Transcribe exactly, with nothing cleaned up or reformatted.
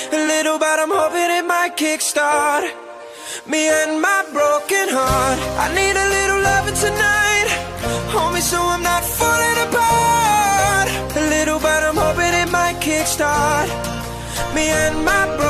A little, but I'm hoping it might kickstart me and my broken heart. I need a little loving tonight, hold me so I'm not falling apart. A little, but I'm hoping it might kickstart me and my broken heart.